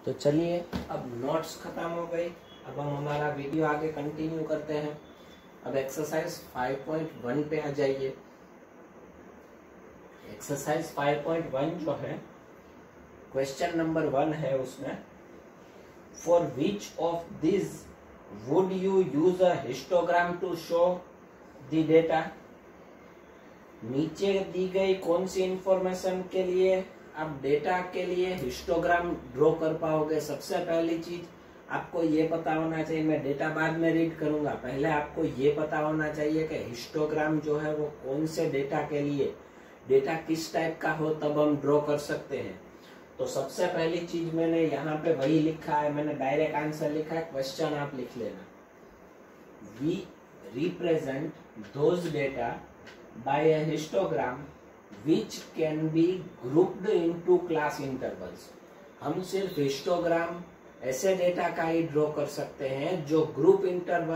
तो चलिए, अब नोट्स खत्म हो गई। अब हम हमारा वीडियो आगे कंटिन्यू करते हैं। अब एक्सरसाइज 5.1 पे आ जाइए। एक्सरसाइज 5.1 जो है, क्वेश्चन नंबर 1 है उसमें, for which of this would you use a histogram to show the data. नीचे दी गई कौन सी इंफॉर्मेशन के लिए आप डेटा के लिए हिस्टोग्राम ड्रॉ कर पाओगे। सबसे पहली चीज आपको ये पता होना चाहिए, मैं डेटा बाद में रीड करूंगा, पहले आपको ये पता होना चाहिए कि हिस्टोग्राम जो है वो कौन से डेटा के लिए, डेटा किस टाइप का हो तब हम ड्रॉ कर सकते हैं। तो सबसे पहली चीज मैंने यहाँ पे वही लिखा है, मैंने डायरेक्ट आंसर लिखा है, क्वेश्चन आप लिख लेना। We represent those data by a histogram which can be grouped into class intervals। हम सिर्फ हिस्टोग्राम ऐसे डेटा का ही ड्रॉ कर सकते हैं जो ग्रुप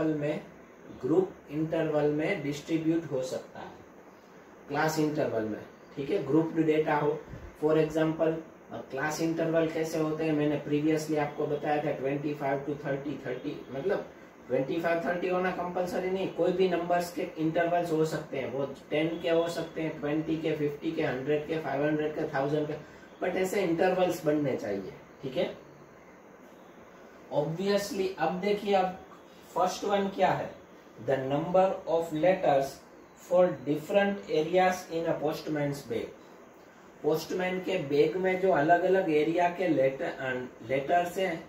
इंटरवल में डिस्ट्रीब्यूट हो सकता है, क्लास इंटरवल में। ठीक है, ग्रुप्ड डेटा हो। फॉर एग्जांपल क्लास इंटरवल कैसे होते हैं, मैंने प्रीवियसली आपको बताया था 25 to 30, मतलब 25-30 होना कंपलसरी नहीं, कोई भी नंबर्स के इंटरवल्स हो सकते हैं, वो 10 के हो सकते हैं, 20 के, 50 के, 100 के, 500 के, 1000 के, बट ऐसे इंटरवल्स बनने चाहिए। ठीक है, ऑब्वियसली। अब देखिए, अब फर्स्ट वन क्या है, the number of letters for different areas in a postman's bag. Postman के बैग में जो अलग अलग एरिया के लेटर्स हैं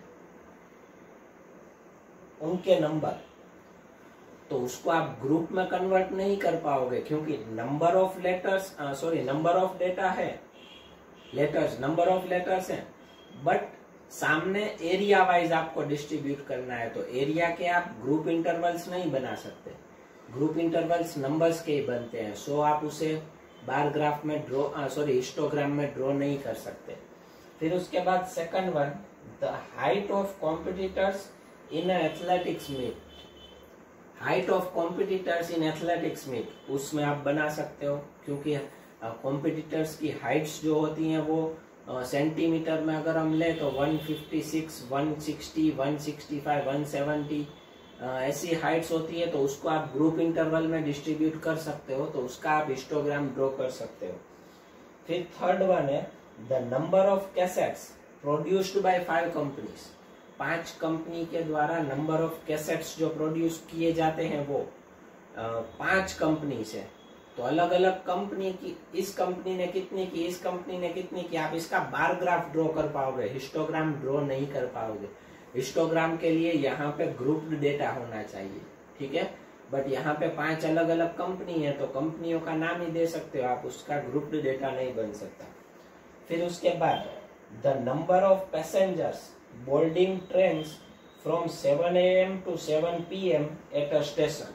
उनके नंबर, तो उसको आप ग्रुप में कन्वर्ट नहीं कर पाओगे क्योंकि नंबर ऑफ डेटा है, नंबर ऑफ लेटर्स है, बट सामने एरिया वाइज आपको डिस्ट्रीब्यूट करना है। तो एरिया के आप ग्रुप इंटरवल्स नहीं बना सकते, ग्रुप इंटरवल्स नंबर्स के ही बनते हैं, सो आप उसे बार ग्राफ में हिस्टोग्राम में ड्रॉ नहीं कर सकते। फिर उसके बाद second one, the height of competitors in athletics meet. Height of competitors in athletics meet, उसमें आप बना सकते हो क्योंकि कॉम्पिटिटर्स की हाइट्स जो होती हैं वो सेंटीमीटर में अगर हम ले तो 156, 160, 165, 170 ऐसी हाइट्स होती है, तो उसको आप ग्रुप इंटरवल में डिस्ट्रीब्यूट कर सकते हो, तो उसका आप हिस्टोग्राम ड्रॉ कर सकते हो। फिर थर्ड वन है, the number of cassettes produced by 5 companies. 5 company के द्वारा नंबर ऑफ कैसेट्स जो प्रोड्यूस किए जाते हैं वो 5 कंपनी से, तो अलग अलग कंपनी की, इस कंपनी ने कितनी की, इस कंपनी ने कितनी की, आप इसका बार ग्राफ ड्रॉ कर पाओगे, हिस्टोग्राम ड्रॉ नहीं कर पाओगे। हिस्टोग्राम के लिए यहाँ पे ग्रुप्ड डेटा होना चाहिए। ठीक है, बट यहाँ पे 5 अलग अलग कंपनी है तो कंपनियों का नाम ही दे सकते हो आप, उसका ग्रुप्ड डेटा नहीं बन सकता। फिर उसके बाद the number of passengers boarding trains from 7 a.m. to 7 p.m. at a station।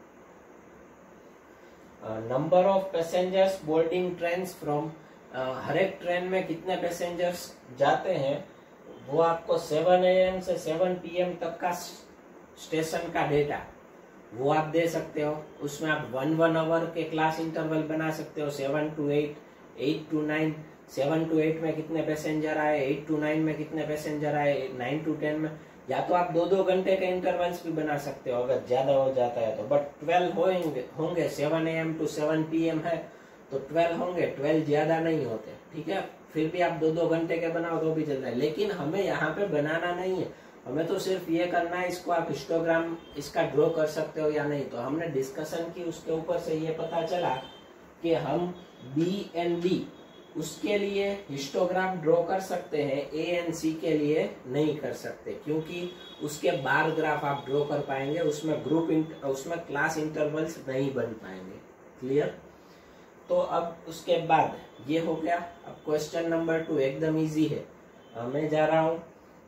Number of passengers boarding trains from, हर एक ट्रेन में कितने पैसेंजर्स जाते हैं वो आपको 7 AM से 7 PM तक का स्टेशन का डेटा वो आप दे सकते हो। उसमें आप 1 आवर के क्लास इंटरवल बना सकते हो, 7 to 8, 8 to 9, 7 to 8 में कितने पैसेंजर आए, 8 to 9 में कितने पैसेंजर आए, 9 to 10 में, या तो आप 2-2 घंटे के इंटरवल्स भी बना सकते हो अगर ज्यादा हो जाता है तो, बट 12 होंगे 7 AM to 7 PM है तो 12 होंगे, 12 ज्यादा नहीं होते। ठीक है, फिर भी आप 2-2 घंटे के बनाओ तो भी चल रहा है, लेकिन हमें यहाँ पे बनाना नहीं है, हमें तो सिर्फ ये करना है, इसको आप हिस्टोग्राम इसका ड्रॉ कर सकते हो या नहीं। तो हमने डिस्कशन की, उसके ऊपर से ये पता चला कि हम B&D उसके लिए हिस्टोग्राम ड्रॉ कर सकते हैं, A&C के लिए नहीं कर सकते क्योंकि उसके बार ग्राफ आप ड्रॉ कर पाएंगे, उसमें क्लास इंटरवल्स नहीं बन पाएंगे। क्लियर? तो अब उसके बाद ये हो गया। अब क्वेश्चन नंबर 2 एकदम इजी है, मैं जा रहा हूं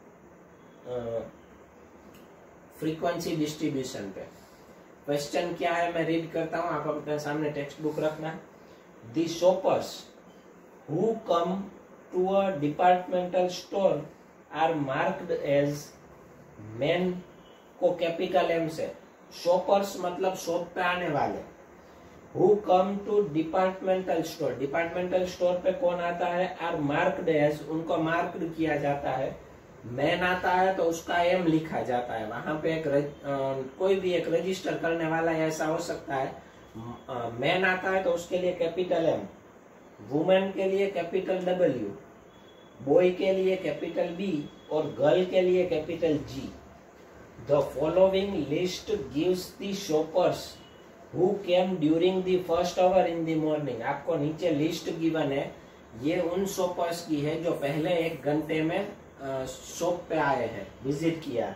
फ्रीक्वेंसी डिस्ट्रीब्यूशन पे। क्वेश्चन क्या है मैं रीड करता हूं, आप अपने सामने टेक्स्ट बुक रखना। The shoppers who come to a departmental store are marked as men को कैपिटल M से, शॉपर्स मतलब शॉप पे आने वाले। who come to departmental store पे कौन आता है, are marked as, उनको मार्क्ड किया जाता है मैन आता है तो उसका एम लिखा जाता है, वहां पे कोई भी एक रजिस्टर करने वाला ऐसा हो सकता है। मैन आता है तो उसके लिए कैपिटल एम, वुमेन के लिए कैपिटल डब्ल्यू, बॉय के लिए कैपिटल बी और गर्ल के लिए capital G. The following list gives the shoppers who came during the first hour in the morning. आपको नीचे लिस्ट गिवन है, ये उन शॉपर्स की है जो पहले 1 घंटे में शॉप पे आए हैं, विजिट किया।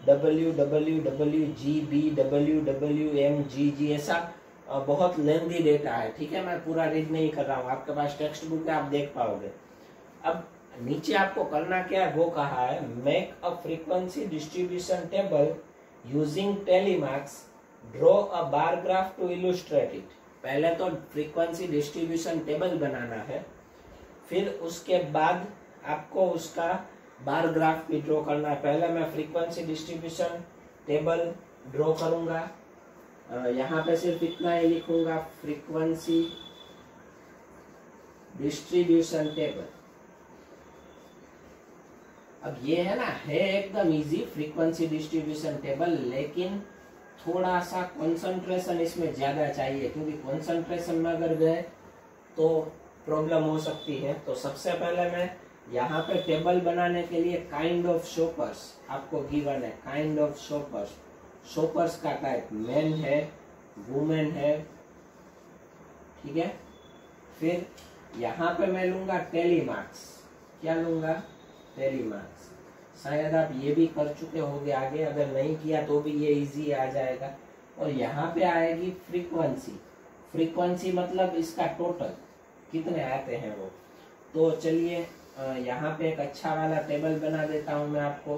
WWWGBWWMGG ऐसा बहुत लेंदी डेटा है, ठीक है। मैं पूरा रीड नहीं कर रहा हूँ, आपके पास टेक्स्ट बुक है, आप देख पाओगे। अब नीचे आपको करना क्या है वो कहा है, make a frequency distribution table using tally marks, draw a bar graph to illustrate it. पहले तो फ्रीक्वेंसी डिस्ट्रीब्यूशन टेबल बनाना है, फिर उसके बाद आपको उसका बार ग्राफ भी ड्रॉ करना है। पहले मैं फ्रीक्वेंसी डिस्ट्रीब्यूशन टेबल ड्रॉ करूंगा, यहाँ पे सिर्फ इतना ही लिखूंगा, फ्रीक्वेंसी डिस्ट्रीब्यूशन टेबल। अब ये है ना, है एकदम इजी फ्रीक्वेंसी डिस्ट्रीब्यूशन टेबल, लेकिन थोड़ा सा कंसंट्रेशन इसमें ज्यादा चाहिए, क्योंकि कंसंट्रेशन में अगर गए तो प्रॉब्लम हो सकती है। तो सबसे पहले मैं यहाँ पे टेबल बनाने के लिए काइंड ऑफ शॉपर्स आपको गिवन है, काइंड ऑफ शॉपर्स। शॉपर्स का टाइप मैन है, वुमेन है, ठीक है। फिर यहाँ पे मैं लूंगा टेलीमार्क्स, क्या लूंगा, टेलीमार्क्स। शायद आप ये भी कर चुके होंगे आगे, अगर नहीं किया तो भी ये इजी आ जाएगा। और यहाँ पे आएगी फ्रीक्वेंसी, फ्रीक्वेंसी मतलब इसका टोटल कितने आते हैं वो। तो चलिए यहाँ पे एक अच्छा वाला टेबल बना देता हूँ मैं आपको,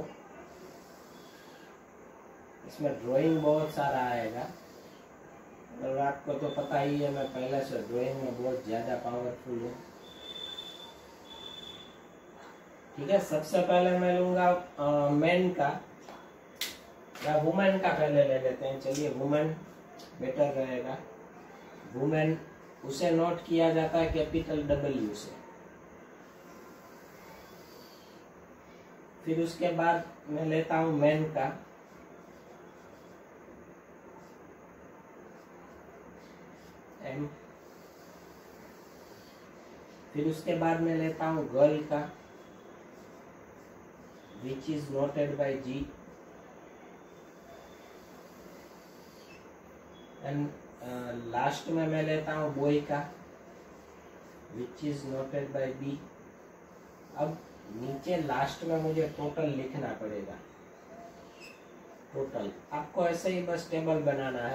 इसमें ड्राइंग बहुत सारा आएगा, और आपको तो पता ही है मैं पहले से ड्राइंग में बहुत ज्यादा पावरफुल हूँ, ठीक है। सबसे पहले मैं लूंगा मैन का या वुमेन का, पहले ले लेते हैं, चलिए वुमेन बेटर रहेगा। वुमेन उसे नोट किया जाता है कैपिटल डब्ल्यू से। फिर उसके बाद मैं लेता हूं मैन का, एम। फिर उसके बाद मैं लेता हूं गर्ल का, which is noted by G. And last में मैं लेता हूं बॉय का, which is noted by B. अब नीचे लास्ट में मुझे टोटल लिखना पड़ेगा, टोटल। आपको ऐसे ही बस टेबल बनाना है।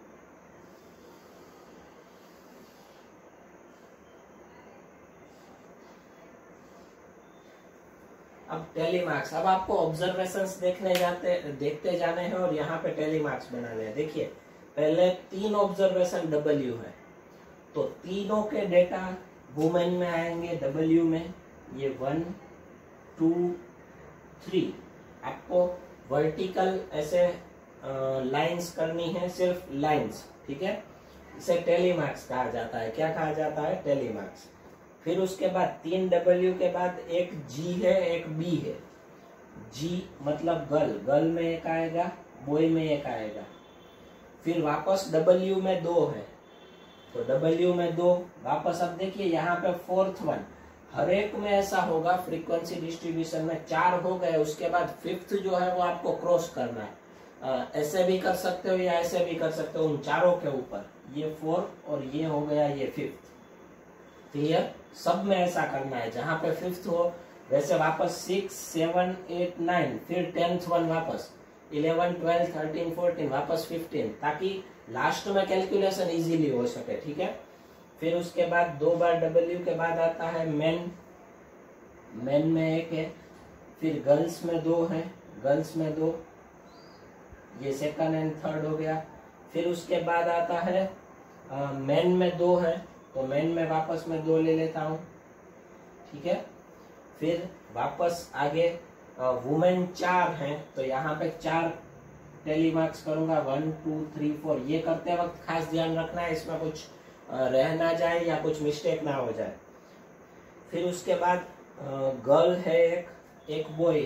अब टेलीमार्क्स, अब आपको ऑब्जर्वेशंस देखते जाने हैं और यहाँ पे टेलीमार्क्स बनाने हैं। देखिए पहले 3 ऑब्जर्वेशन डब्ल्यू है, तो तीनों के डेटा वुमेन में आएंगे, डब्ल्यू में। ये 1 2 3 आपको वर्टिकल ऐसे लाइंस करनी है, सिर्फ लाइंस, ठीक है। इसे टेलीमार्क्स कहा जाता है। क्या कहा जाता है, टेलीमार्क्स। फिर उसके बाद 3 डब्ल्यू के बाद एक जी है, एक बी है। जी मतलब गर्ल, गर्ल में एक आएगा, बॉय में एक आएगा। फिर वापस डब्ल्यू में 2 है, तो डब्ल्यू में 2 वापस। अब देखिए यहाँ पे 4th वन, हर एक में ऐसा होगा फ्रीक्वेंसी डिस्ट्रीब्यूशन में 4 हो गए, उसके बाद 5th जो है वो आपको क्रॉस करना है। ऐसे भी कर सकते हो या ऐसे भी कर सकते हो, उन चारों के ऊपर। ये 4 और ये हो गया ये 5th। क्लियर, सब में ऐसा करना है, जहां पे 5th हो वैसे वापस 6 7 8 9, फिर 10th वन वापस 11 12 13 14 वापस 15, ताकि लास्ट में कैलकुलेशन इजीली हो सके, ठीक है। फिर उसके बाद 2 बार डब्ल्यू के बाद आता है मेन, मेन में 1 है। फिर गर्ल्स में 2 है, गर्ल्स में 2, ये 2nd एंड 3rd हो गया। फिर उसके बाद आता है मेन में 2 है, तो मेन में वापस मैं 2 ले लेता हूँ, ठीक है। फिर वापस आगे वुमेन 4 हैं, तो यहाँ पे 4 टेलीमार्क्स करूंगा, 1 2 3 4। ये करते वक्त खास ध्यान रखना है इसमें कुछ रह ना जाए या कुछ मिस्टेक ना हो जाए। फिर उसके बाद गर्ल है, एक बॉय है,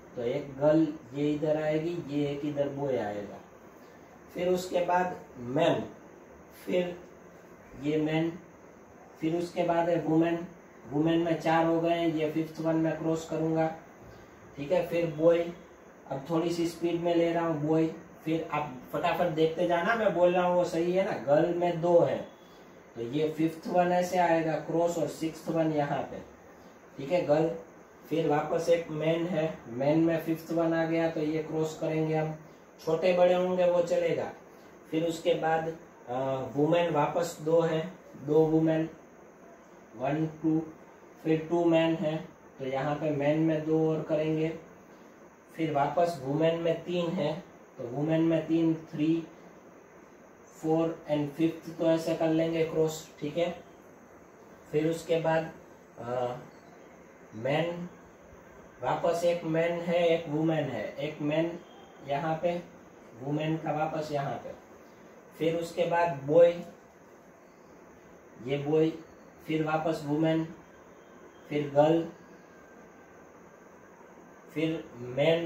तो एक गर्ल ये इधर आएगी, ये एक इधर बॉय आएगा। फिर उसके बाद मैन, फिर ये मैन, फिर उसके बाद है वुमेन। वुमेन में 4 हो गए, ये 5th वन में क्रॉस करूंगा, ठीक है। फिर बॉय, अब थोड़ी सी स्पीड में ले रहा हूँ बॉय। फिर आप फटाफट देखते जाना, मैं बोल रहा हूँ वो सही है ना। गर्ल में 2 है, तो ये 5th वन ऐसे आएगा क्रॉस, और 6th वन यहाँ पे, ठीक है गर्ल। फिर वापस एक मैन है, मैन में 5th वन आ गया, तो ये क्रॉस करेंगे हम। छोटे बड़े होंगे वो चलेगा। फिर उसके बाद वुमेन वापस 2 है, 2 वुमेन, 1 2, फिर 2 मैन है, तो यहाँ पे मैन में 2 और करेंगे। फिर वापस वुमेन में 3 है, तो वुमेन में 3, 3 4 एंड 5th तो ऐसे कर लेंगे क्रॉस, ठीक है। फिर उसके बाद मैन, वापस एक मैन है, एक वुमेन है, एक मैन यहाँ पे, वुमेन का वापस यहाँ पे। फिर उसके बाद बॉय, ये बॉय, फिर वापस वुमेन, फिर गर्ल, फिर मैन,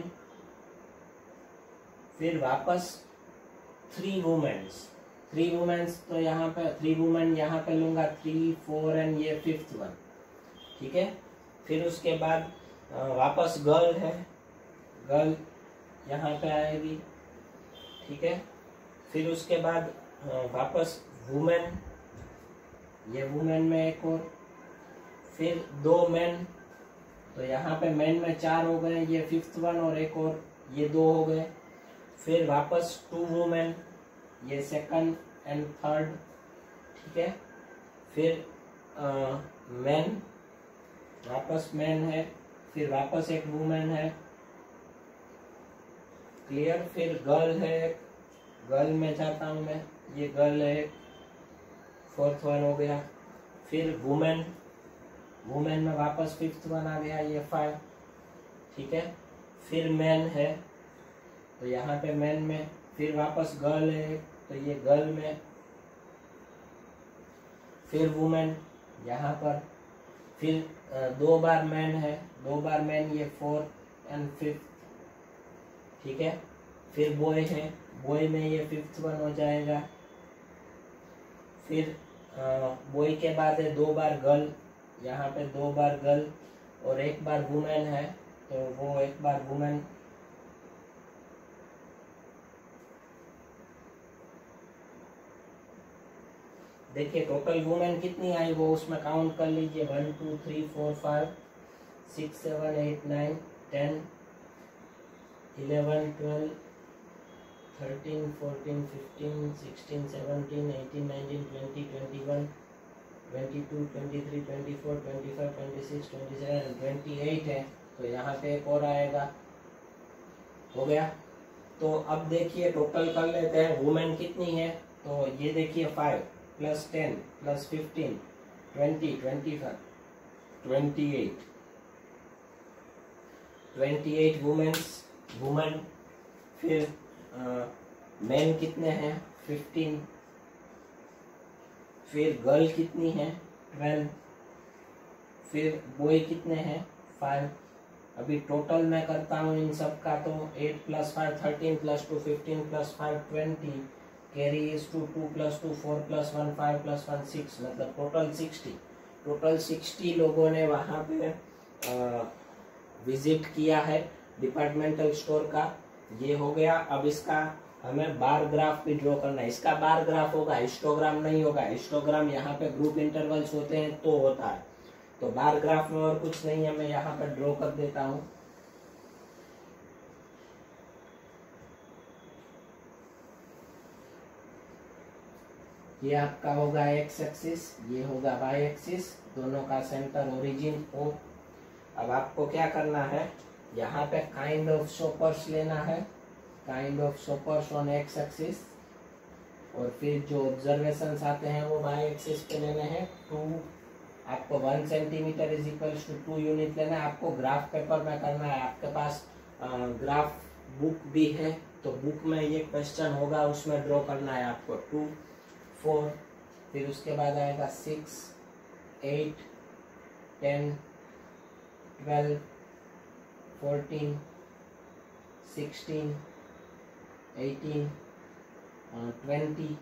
फिर वापस 3 वुमेन्स। 3 वुमेन्स तो यहाँ पे 3 वुमेन यहाँ पे लूंगा, 3 4 एंड ये 5th वन, ठीक है। फिर उसके बाद वापस गर्ल है, गर्ल यहाँ पे आएगी, ठीक है। फिर उसके बाद वापस वुमेन, ये वुमेन में एक और, फिर 2 मैन, तो यहाँ पे मैन में 4 हो गए, ये 5th वन और एक और, ये 2 हो गए। फिर वापस 2 वुमेन, ये 2nd एंड 3rd, ठीक है। फिर मैन, वापस मैन है, फिर वापस एक वुमेन है, क्लियर। फिर गर्ल है, गर्ल में जाता हूं मैं, ये गर्ल है, 4th वन हो गया। फिर वुमेन, वुमेन में वापस 5th वन आ गया, ये 5, ठीक है। फिर मैन है, तो यहाँ पे मैन में, फिर वापस गर्ल है, तो ये गर्ल में, फिर वुमेन यहाँ पर, फिर 2 बार मैन है, 2 बार मैन, ये 4th एंड 5th, ठीक है। फिर बॉय है, बॉय में ये 5th वन हो जाएगा। फिर बॉय के बाद है 2 बार गर्ल, यहाँ पे 2 बार गर्ल और 1 बार वुमेन है, तो वो 1 बार वुमेन, देखिए टोटल वुमेन कितनी आई वो उसमें काउंट कर लीजिए, 1 2 3 4 5 6 7 8 9 10 11 12 13 14 15 16 17 18 19 20 21 22 23 24 25 26 27 28 है, तो यहाँ पे एक और आएगा, हो गया। तो अब देखिए टोटल कर लेते हैं, वुमेन कितनी है, तो ये देखिए 5 + 10 + 15 20 25 28 वुमेन। फिर मैन कितने हैं, 15। फिर गर्ल कितनी है, 12। फिर बॉय कितने हैं, 5। अभी टोटल मैं करता हूँ इन सब का, तो 8 + 5 13 + 2 15 + 5 20, कैरी इज टू 2 + 2 4 + 1 5 + 1 6, मतलब टोटल 60। टोटल 60 लोगों ने वहाँ पे विजिट किया है डिपार्टमेंटल स्टोर का, ये हो गया। अब इसका हमें बार ग्राफ भी ड्रॉ करना है। इसका बार ग्राफ होगा, हिस्टोग्राम नहीं होगा। हिस्टोग्राम यहाँ पे ग्रुप इंटरवल्स होते हैं तो होता है, तो बार ग्राफ में और कुछ नहीं है, मैं यहाँ पे ड्रॉ कर देता हूँ। ये आपका होगा एक्स एक्सिस, ये होगा वाई एक्सिस, दोनों का सेंटर ओरिजिन ओ। अब आपको क्या करना है, यहाँ पे काइंड ऑफ शॉपर्स लेना है, kind of shoppers on X axis, और फिर जो ऑब्जर्वेशंस आते हैं वो वाई एक्सिस पे लेने हैं। 2 आपको 1 centimetre is equals to 2 unit लेना है। आपको ग्राफ पेपर में करना है, आपके पास ग्राफ बुक भी है तो बुक में ये क्वेश्चन होगा, उसमें ड्रॉ करना है आपको। 2 4, फिर उसके बाद आएगा 6 8 10 12 14 16, 18, 20,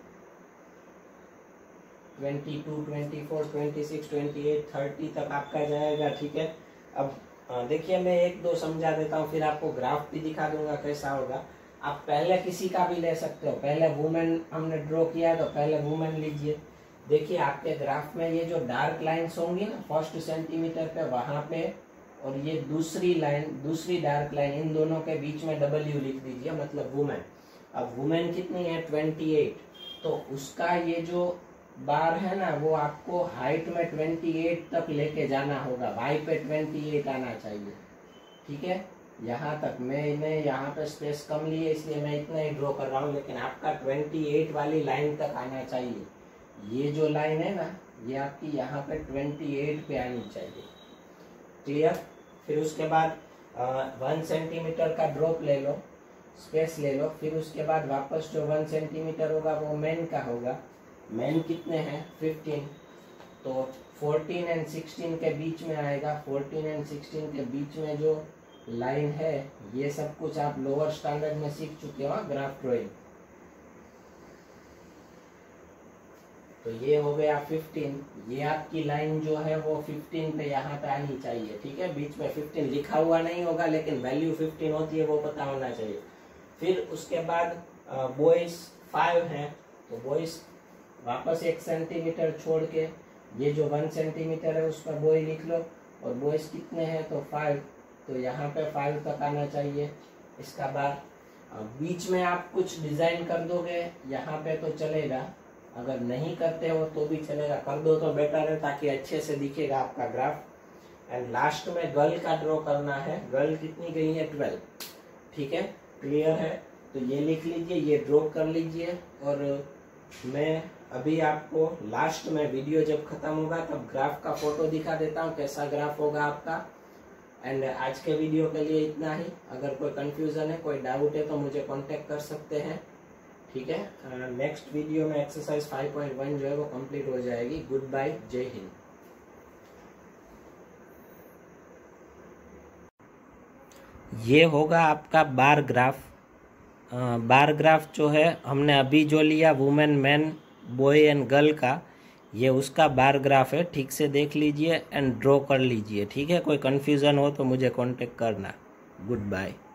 22, 24, 26, 28, 30 तक आपका जाएगा। ठीक है, अब देखिए मैं एक दो समझा देता हूँ, फिर आपको ग्राफ भी दिखा दूंगा कैसा होगा। आप पहले किसी का भी ले सकते हो। पहले वुमेन हमने ड्रॉ किया है तो पहले वुमेन लीजिए। देखिए आपके ग्राफ में ये जो डार्क लाइन्स होंगी ना फर्स्ट सेंटीमीटर पे, वहां पे, और ये दूसरी लाइन, दूसरी डार्क लाइन, इन दोनों के बीच में W लिख दीजिए, मतलब वुमेन। अब वुमेन कितनी है 28, तो उसका ये जो बार है ना वो आपको हाइट में 28 तक लेके जाना होगा। वाई पे 28 आना चाहिए। ठीक है, यहाँ तक मैंने यहाँ पे स्पेस कम ली है इसलिए मैं इतना ही ड्रॉ कर रहा हूँ, लेकिन आपका 28 वाली लाइन तक आना चाहिए। ये जो लाइन है ना ये आपकी यहाँ पे 28 पे आनी चाहिए। क्लियर? फिर उसके बाद 1 सेंटीमीटर का ड्रॉप ले लो, स्पेस ले लो। फिर उसके बाद वापस जो 1 सेंटीमीटर होगा वो मेन का होगा। मेन कितने हैं 15, तो 14 एंड 16 के बीच में आएगा। 14 एंड 16 के बीच में जो लाइन है, ये सब कुछ आप लोअर स्टैंडर्ड में सीख चुके हो ग्राफ ड्राइंग। तो ये हो गया 15। ये आपकी लाइन जो है वो 15 पे यहाँ पे आनी चाहिए। ठीक है, बीच में 15 लिखा हुआ नहीं होगा लेकिन वैल्यू 15 होती है, वो पता होना चाहिए। फिर उसके बाद बॉयज 5 है, तो बॉयज वापस 1 सेंटीमीटर छोड़ के ये जो 1 सेंटीमीटर है उस पर बॉय लिख लो। और बॉयज कितने हैं तो 5, तो यहाँ पे 5 तक आना चाहिए। इसका बाद बीच में आप कुछ डिजाइन कर दोगे यहाँ पे तो चलेगा, अगर नहीं करते हो तो भी चलेगा, कर दो तो बेटर है ताकि अच्छे से दिखेगा आपका ग्राफ। एंड लास्ट में गर्ल का ड्रॉ करना है। गर्ल कितनी गई है 12। ठीक है, क्लियर है? तो ये लिख लीजिए, ये ड्रॉ कर लीजिए। और मैं अभी आपको लास्ट में वीडियो जब खत्म होगा तब ग्राफ का फोटो दिखा देता हूँ कैसा ग्राफ होगा आपका। एंड आज के वीडियो के लिए इतना ही। अगर कोई कंफ्यूजन है, कोई डाउट है तो मुझे कांटेक्ट कर सकते हैं। ठीक है, नेक्स्ट वीडियो में एक्सरसाइज 5.1 जो है वो कंप्लीट हो जाएगी। गुड बाय, जय हिंद। ये होगा आपका बार ग्राफ। बार ग्राफ जो है हमने अभी जो लिया women, man, boy and girl का, ये उसका बार ग्राफ है। ठीक से देख लीजिए एंड ड्रॉ कर लीजिए। ठीक है, कोई कंफ्यूजन हो तो मुझे कांटेक्ट करना। Good bye.